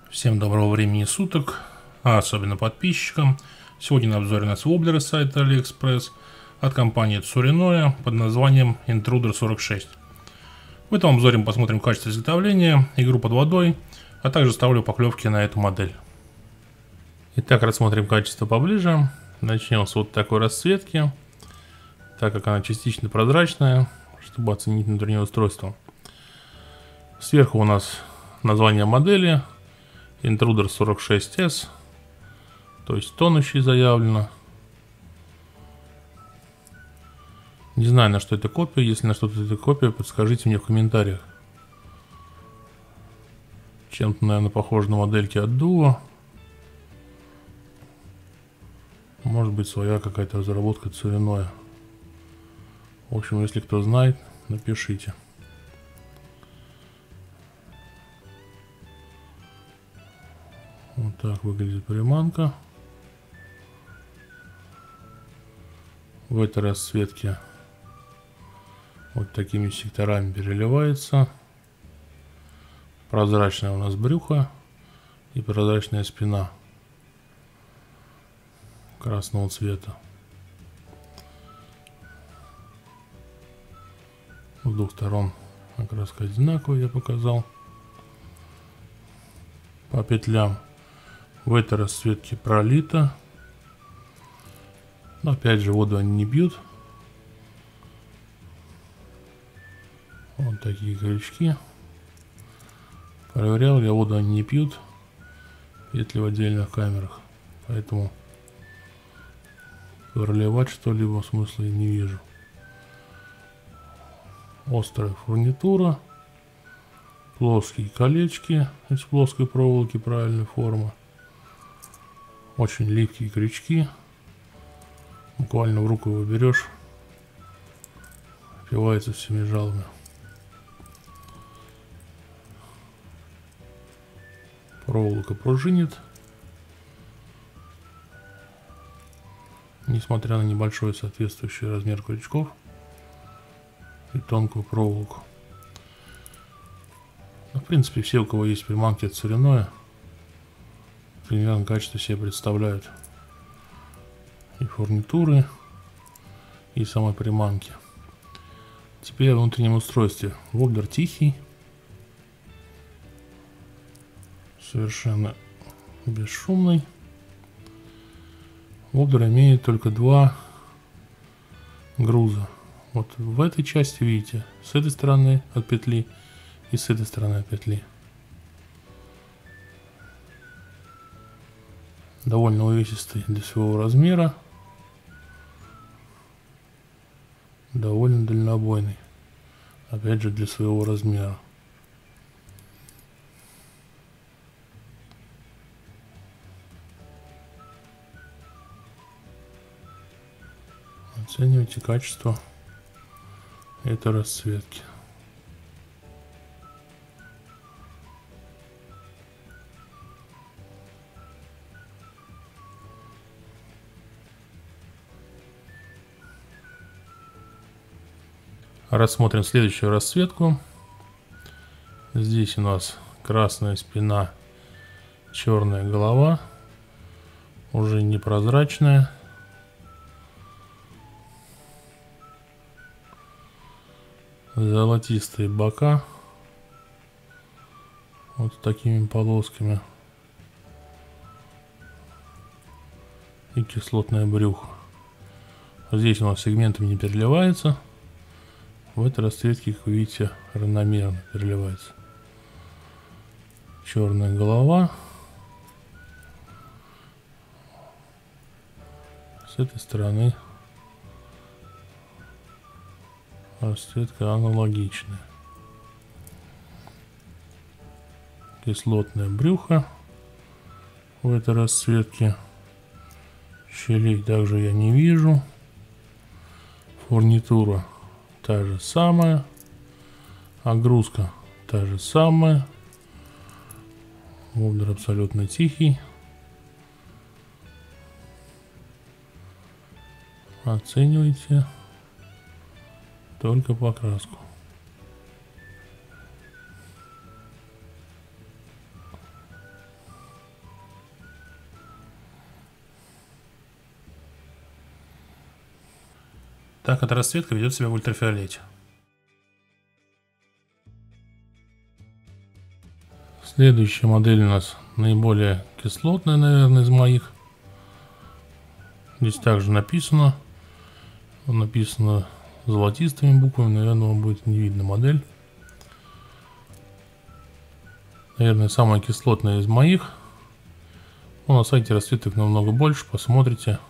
Всем доброго времени суток, а особенно подписчикам. Сегодня на обзоре у нас воблеры с сайта AliExpress от компании Tsurinoya под названием Intruder 46. В этом обзоре мы посмотрим качество изготовления, игру под водой, а также ставлю поклевки на эту модель. Итак, рассмотрим качество поближе. Начнем с вот такой расцветки, так как она частично прозрачная, чтобы оценить внутреннее устройство. Сверху у нас название модели Intruder 46S, то есть тонущий заявлено. Не знаю, на что это копия. Если на что-то это копия, подскажите мне в комментариях. Чем-то, наверное, похоже на модельки от Duo. Может быть, своя какая-то разработка Tsurinoya. В общем, если кто знает, напишите. Вот так выглядит приманка. В этой расцветке вот такими секторами переливается. Прозрачное у нас брюхо и прозрачная спина красного цвета. С двух сторон окраска одинаковая, я показал. По петлям в этой расцветке пролито. Но опять же, воду они не бьют. Вот такие крючки. Проверял, я воду они не пьют. Петли в отдельных камерах. Поэтому проливать что-либо смысла я не вижу. Острая фурнитура. Плоские колечки из плоской проволоки правильной формы. Очень липкие крючки. Буквально в руку его берешь, впивается всеми жалами. Проволока пружинит. Несмотря на небольшой соответствующий размер крючков и тонкую проволоку. Но, в принципе, все, у кого есть приманки от Tsurinoya, примерно качество себе представляют. И фурнитуры, и самой приманки. Теперь о внутреннем устройстве. Воблер тихий. Совершенно бесшумный. Воблер имеет только два груза. Вот в этой части, видите, с этой стороны от петли и с этой стороны от петли. Довольно увесистый для своего размера. Довольно дальнобойный. Опять же, для своего размера. Оценивайте качество этой расцветки. Рассмотрим следующую расцветку. Здесь у нас красная спина, черная голова, уже непрозрачная. Золотистые бока, вот с такими полосками. И кислотное брюхо. Здесь у нас сегментами не переливается. В этой расцветке, как вы видите, равномерно переливается. Черная голова. С этой стороны расцветка аналогичная. Кислотное брюхо в этой расцветке. Щелей также я не вижу. Фурнитура та же самая. Огрузка та же самая. Воблер абсолютно тихий. Оценивайте только покраску. Так эта расцветка ведет себя в ультрафиолете. Следующая модель у нас наиболее кислотная, наверное, из моих. Здесь также написано золотистыми буквами, наверное, вам будет не видно модель. Наверное, самая кислотная из моих. Но на сайте расцветок намного больше, посмотрите.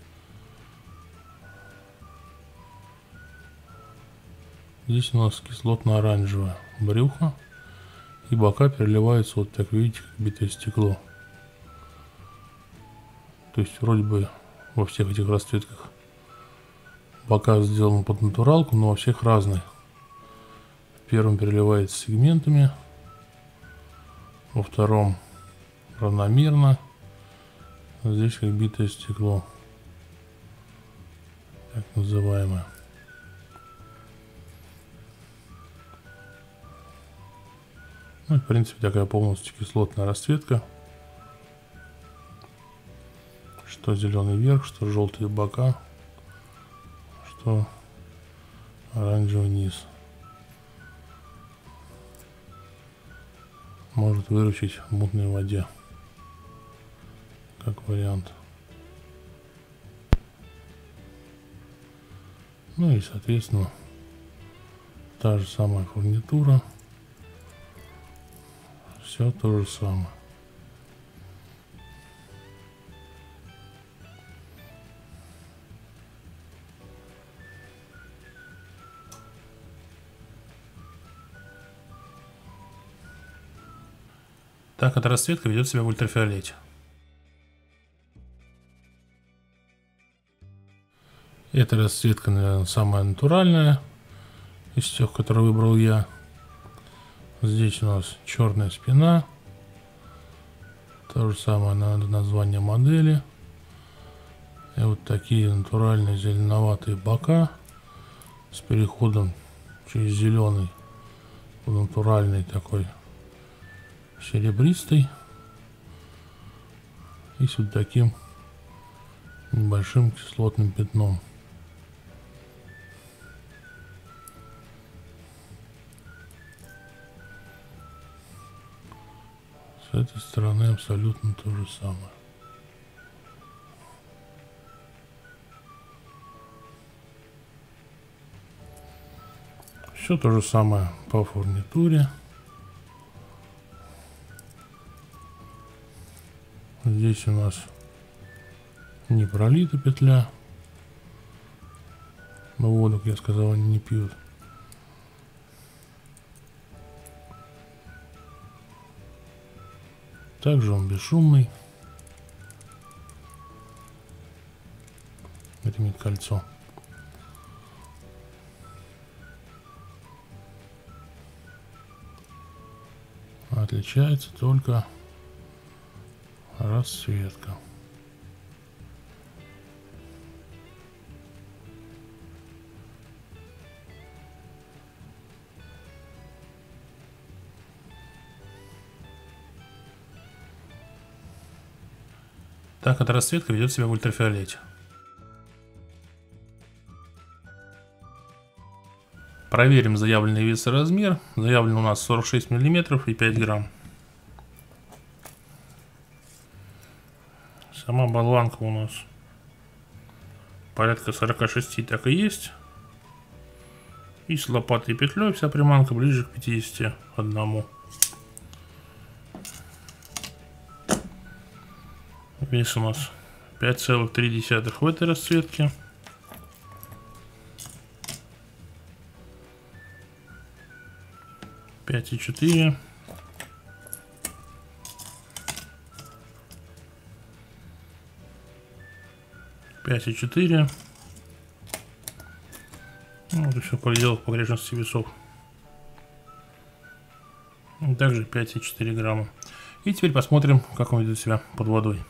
Здесь у нас кислотно-оранжевое брюхо. И бока переливаются вот так, видите, как битое стекло. То есть вроде бы во всех этих расцветках бока сделаны под натуралку, но во всех разные. В первом переливается сегментами, во втором равномерно. Здесь как битое стекло, так называемое. Ну и в принципе такая полностью кислотная расцветка. Что зеленый верх, что желтые бока, что оранжевый низ. Может выручить в мутной воде, как вариант. Ну и соответственно та же самая фурнитура. Все то же самое. Так эта расцветка ведет себя в ультрафиолете. Эта расцветка, наверное, самая натуральная из тех, которые выбрал я. Здесь у нас черная спина. То же самое название модели. И вот такие натуральные зеленоватые бока с переходом через зеленый в натуральный такой серебристый. И с вот таким небольшим кислотным пятном. С этой стороны абсолютно то же самое. Все то же самое по фурнитуре. Здесь у нас не пролита петля. Но воду, как я сказал, они не пьют. Также он бесшумный. Это имеет кольцо. Отличается только расцветка. Так эта расцветка ведет себя в ультрафиолете. Проверим заявленный вес и размер. Заявлен у нас 46 мм и 5 грамм. Сама болванка у нас порядка 46, так и есть. И с лопатой и петлей вся приманка ближе к 51. Вес у нас 5,3 в этой расцветке. Пять и 4. Пять и 4. Вот и все по пределах погрешности весов. Также 5,4 грамма. И теперь посмотрим, как он ведет себя под водой.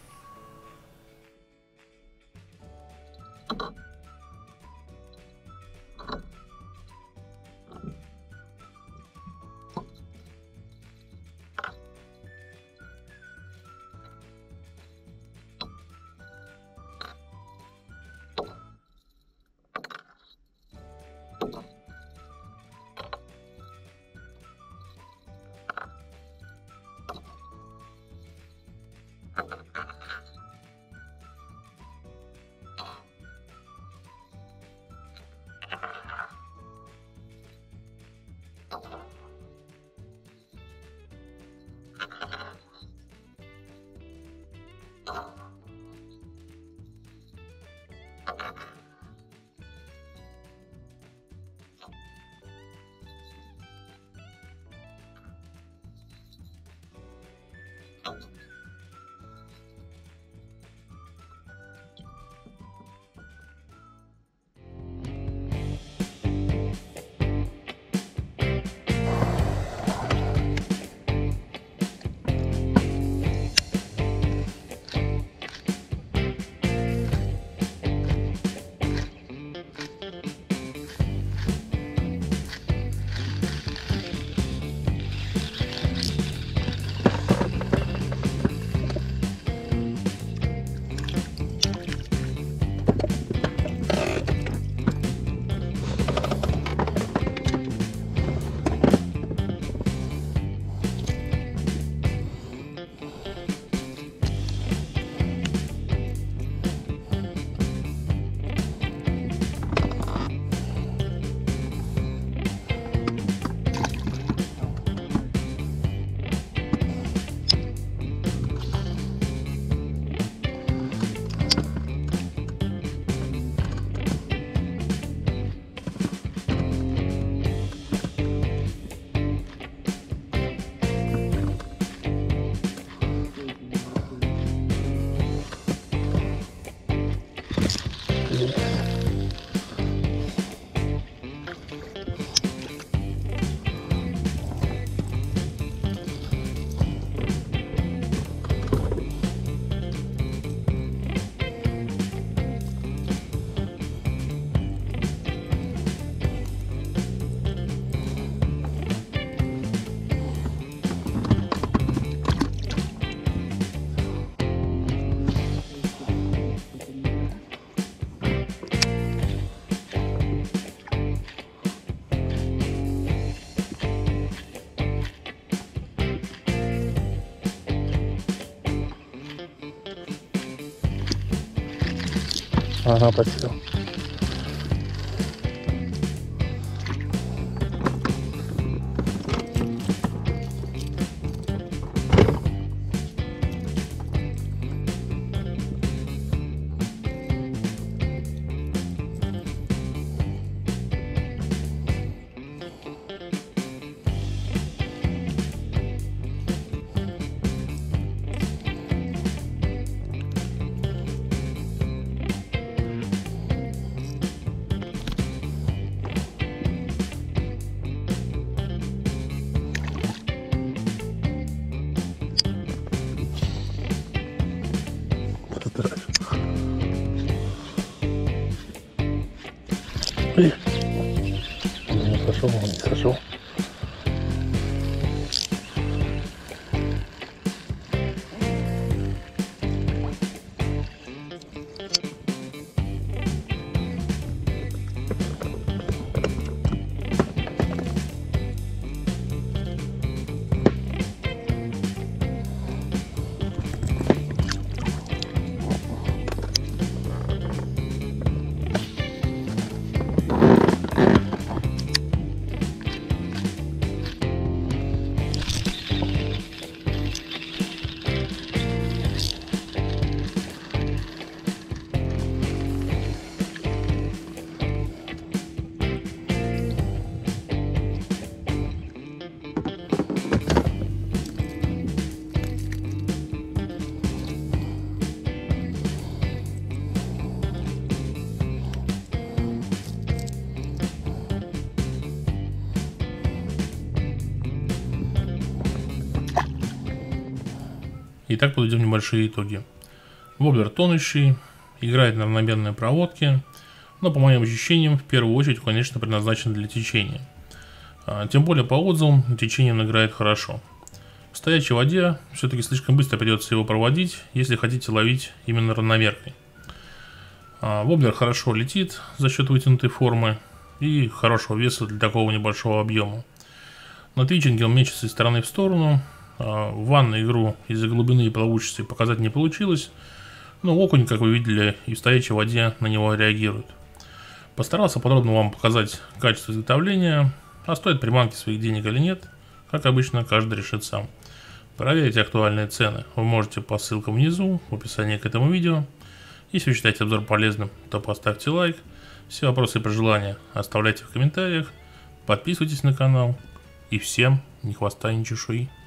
Ага, спасибо. Не сошел, он не сошел. Итак, подведем небольшие итоги. Воблер тонущий, играет на равномерной проводке, но по моим ощущениям, в первую очередь, конечно, предназначен для течения. Тем более по отзывам, течением он играет хорошо. В стоячей воде все-таки слишком быстро придется его проводить, если хотите ловить именно равномеркой. Воблер хорошо летит за счет вытянутой формы и хорошего веса для такого небольшого объема. На твичинге он мечется из стороны в сторону. В ванной игру из-за глубины и плавучести показать не получилось, но окунь, как вы видели, и в стоячей воде на него реагирует. Постарался подробно вам показать качество изготовления, а стоит приманки своих денег или нет, как обычно, каждый решит сам. Проверить актуальные цены вы можете по ссылкам внизу в описании к этому видео. Если вы считаете обзор полезным, то поставьте лайк. Все вопросы и пожелания оставляйте в комментариях. Подписывайтесь на канал. И всем ни хвоста, ни чешуи.